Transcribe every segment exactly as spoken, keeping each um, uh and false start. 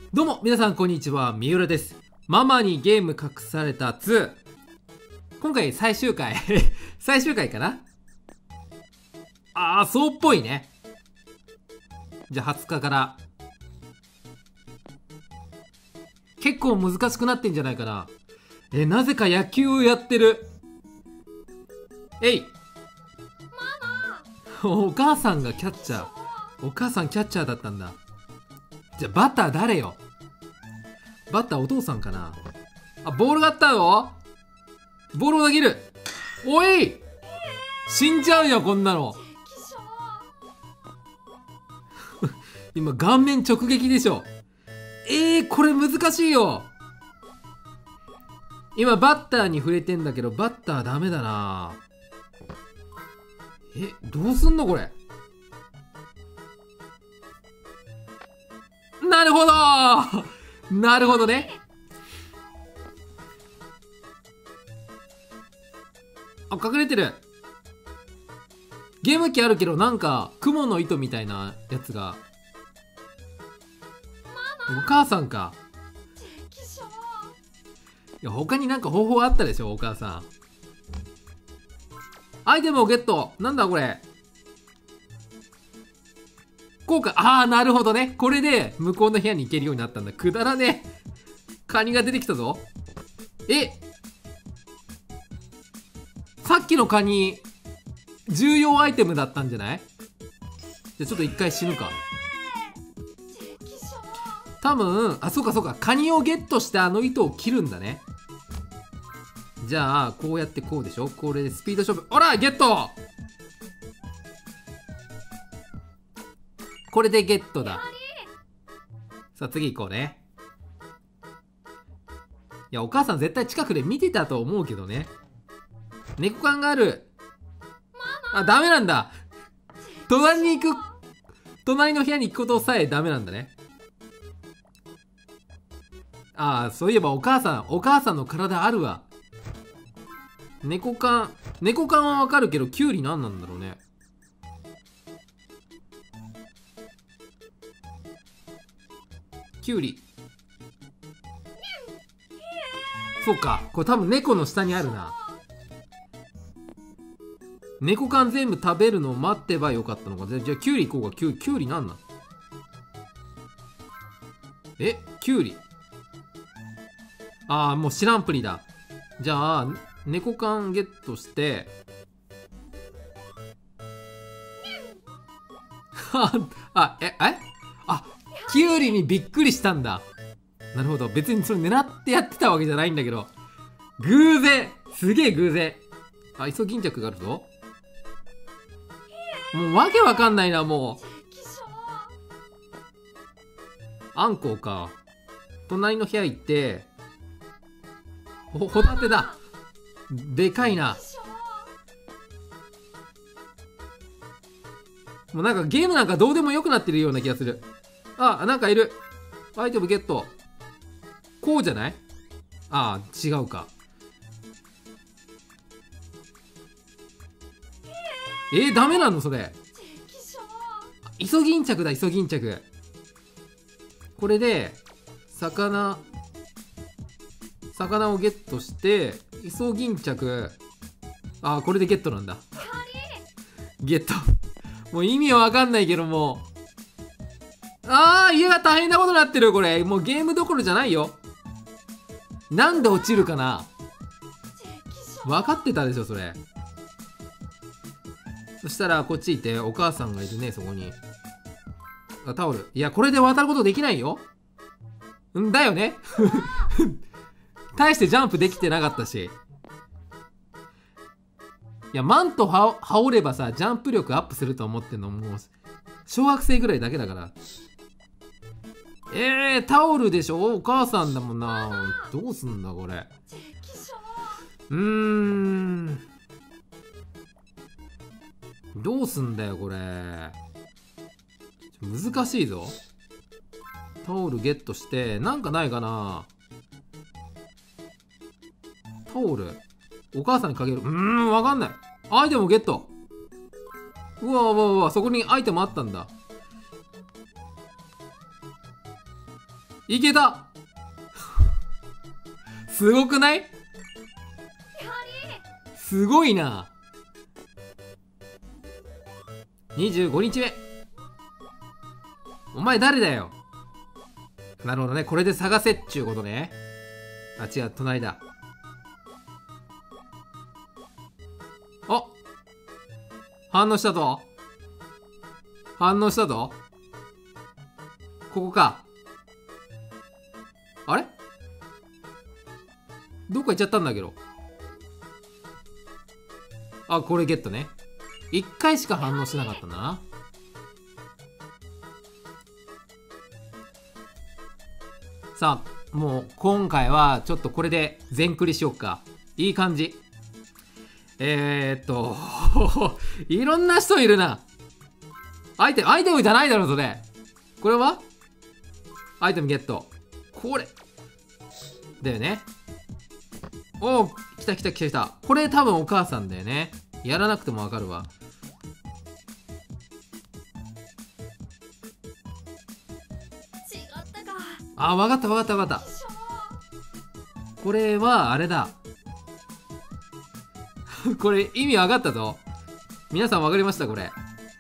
どうも皆さんこんにちは、三浦です。ママにゲーム隠されたツー、今回最終回最終回かな。ああ、そうっぽいね。じゃあはつかから結構難しくなってんじゃないかな。え、なぜか野球をやってる。えいお母さんがキャッチャー。お母さんキャッチャーだったんだ。じゃあバッター誰よ。バッターお父さんかな。あ、ボールがあったよ。ボールを投げる。おい、死んじゃうよこんなの今顔面直撃でしょ。えー、これ難しいよ。今バッターに触れてんだけど、バッターダメだな。え、どうすんのこれ。なるほどなるほどね。あ、隠れてる。ゲーム機あるけど、なんか雲の糸みたいなやつが。お母さんか。いや、他になんか方法あったでしょお母さん。アイテムをゲット。なんだこれ。効果。ああ、なるほどね。これで向こうの部屋に行けるようになったんだ。くだらねえ。カニが出てきたぞ。え、さっきのカニ重要アイテムだったんじゃない？じゃあちょっと一回死ぬか。多分、あ、そうかそうか。カニをゲットしてあの糸を切るんだね。じゃあこうやってこうでしょ。これでスピード勝負。ほらゲット。これでゲットだ。さあ次行こうね。いや、お母さん絶対近くで見てたと思うけどね。猫缶がある。あ、ダメなんだ。隣に行く、隣の部屋に行くことさえダメなんだね。ああ、そういえばお母さん、お母さんの体あるわ。猫缶、猫缶はわかるけど、キュウリ何なんだろうね。キュウリ。そうか、これ多分猫の下にあるな。猫缶全部食べるのを待ってばよかったのか。じゃあキュウリ行こうか。キュウリ、キュウリなんなん？え、キュウリ。ああ、もう知らんぷりだ。じゃあ猫缶ゲットしてあ、え、えあ、キュウリにびっくりしたんだ。なるほど。別にそれ狙ってやってたわけじゃないんだけど、偶然、すげえ偶然。あ、イソギンチャクがあるぞ。もうわけわかんないな。もうあんこうか。隣の部屋行って、ほ、ホタテだ。でかいな。もうなんかゲームなんかどうでもよくなってるような気がする。あ、なんかいる。アイテムゲット。こうじゃない？ああ、違うか。えー、ダメなのそれ。イソギンチャクだ、イソギンチャク。これで魚魚をゲットして、イソギンチャク。ああ、これでゲットなんだ。ゲット。もう意味はわかんないけども。ああ、家が大変なことになってる。これもうゲームどころじゃないよ。なんで落ちるかな。分かってたでしょそれ。そしたらこっち行って、お母さんがいるね。そこにあ、タオル。いや、これで渡ることできないよ。んだよね大してジャンプできてなかったし。いや、マントは羽織ればさ、ジャンプ力アップすると思ってんのもう小学生ぐらいだけだから。えー、タオルでしょ。お母さんだもんな。どうすんだこれ。うーん、どうすんだよこれ。難しいぞ。タオルゲットして、なんかないかな。タオルお母さんにかける。うーん、わかんない。アイテムゲット。うわうわうわ、そこにアイテムあったんだ。 いけた。すごくない？すごいな。にじゅうごにちめ。お前誰だよ。なるほどね。これで探せっちゅうことね。あ、違う、隣だ。あ、反応したぞ。反応したぞ。ここか。あれどっか行っちゃったんだけど。あ、これゲットね。いっかいしか反応しなかったんだな。さあ、もう今回はちょっとこれで全クリしよっか。いい感じ。えー、っといろんな人いるな。アイテム、アイテムじゃないだろ、それ。これはアイテムゲット。これだよね。おお、来た来た来た来た。これ多分お母さんだよね。やらなくてもわかるわ。 違ったか。 あ、わかったわかったわかった。これはあれだ。これ意味わかったぞ。皆さんわかりましたこれ。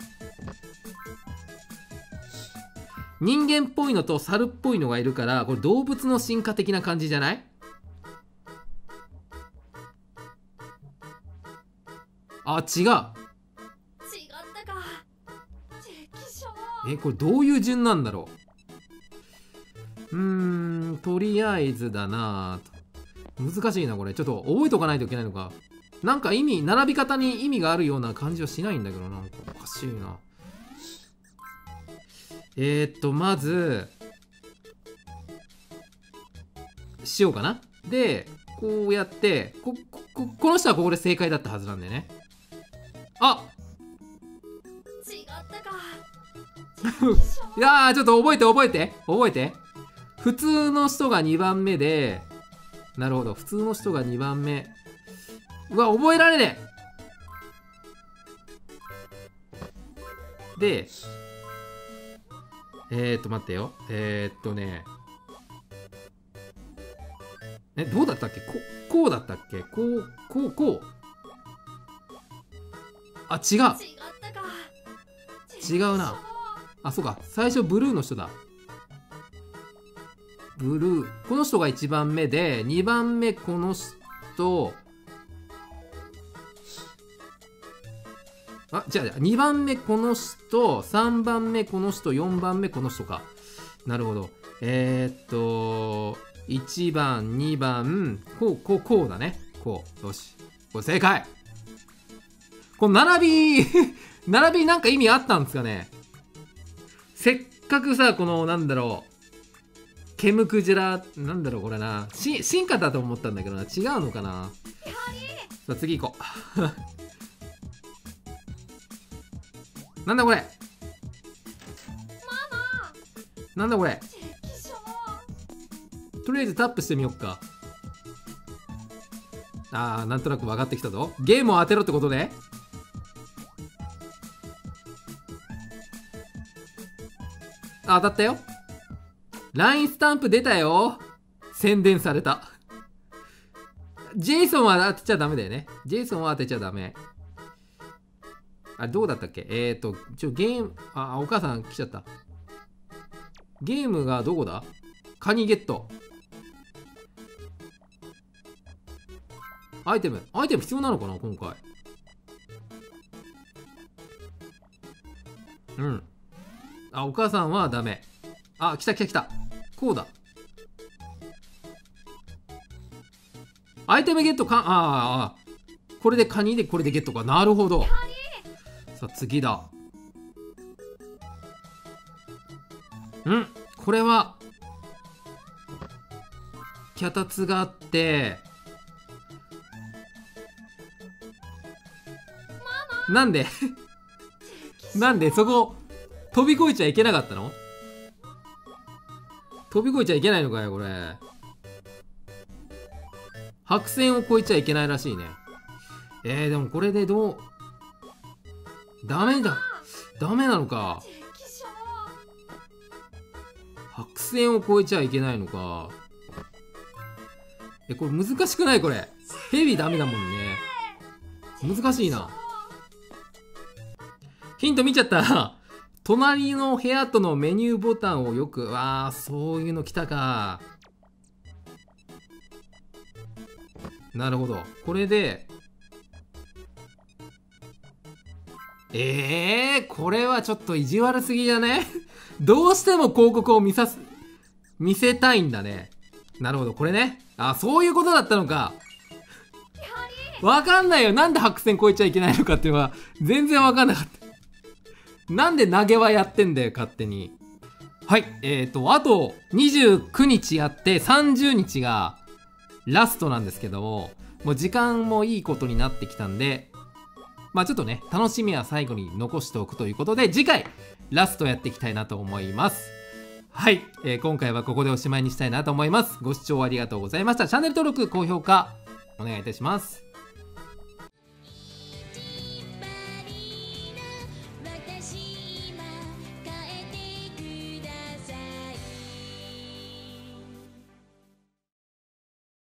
人間っぽいのと猿っぽいのがいるから、これ動物の進化的な感じじゃない？あ、違う。 違ったか。 え、これどういう順なんだろう。うーん、とりあえずだなぁ。難しいなこれ。ちょっと覚えとかないといけないのか。なんか意味、並び方に意味があるような感じはしないんだけど、なんかおかしいな。えー、っと、まず、しようかな。で、こうやって、こ、こ、この人はここで正解だったはずなんだよね。あ違ったか。 いやー、ちょっと覚えて覚えて覚えて。普通の人がにばんめで、なるほど、普通の人がにばんめ。うわ、覚えられねえ。で、えーっと、待ってよ。えーっとね。え、どうだったっけ？こ、こうだったっけ？こう、こう、こう。あ、違う。 違ったか。 違うな。あ、そうか。最初ブルーの人だ。ブルー。この人がいちばんめで、にばんめこの人。あ、違う違う。にばんめこの人、さんばんめこの人、よんばんめこの人か。なるほど。えー、っと、いちばん、にばん、こう、こう、こうだね。こう。よし。これ正解。この並び、並びなんか意味あったんですかね。せっかくさ、この、なんだろう。ケムクジラ、なんだろうこれな。し、進化だと思ったんだけどな。違うのかな。さあ次行こう。なんだこれ。なんだこれ。とりあえずタップしてみよっか。あー、なんとなく分かってきたぞ。ゲームを当てろってことで。あ、当たったよ。ライン スタンプ出たよ。宣伝された。ジェイソンは当てちゃダメだよね。ジェイソンは当てちゃダメ。あ、どうだったっけ。えーと、ちょ、ゲーム、あ、お母さん来ちゃった。ゲームがどこだ。カニゲット。アイテム。アイテム必要なのかな今回。うん。あ、お母さんはダメ。あ、来た来た来た。こうだ。アイテムゲットか、ああ、あこれでカニでこれでゲットか。なるほど。さあ次だ。んこれは脚立があってなんでなんでそこ飛び越えちゃいけなかったの。飛び越えちゃいけないのかよこれ。白線を越えちゃいけないらしいね。えー、でもこれでどうダメだダメなのか。白線を越えちゃいけないのか。え、これ難しくない？これヘビダメだもんね。難しいな。ヒント見ちゃった。隣の部屋とのメニューボタンをよく、わあ、そういうの来たか。なるほど。これで、えー、これはちょっと意地悪すぎじゃね？どうしても広告を見さす、見せたいんだね。なるほど、これね。あ、そういうことだったのか。わかんないよ。なんで白線越えちゃいけないのかっていうのは、全然わかんなかった。なんで投げはやってんだよ、勝手に。はい、えーと、あとにじゅうくにちやってさんじゅうにちがラストなんですけども、もう時間もいいことになってきたんで、まあちょっとね、楽しみは最後に残しておくということで、次回、ラストやっていきたいなと思います。はい、えー、今回はここでおしまいにしたいなと思います。ご視聴ありがとうございました。チャンネル登録、高評価、お願いいたします。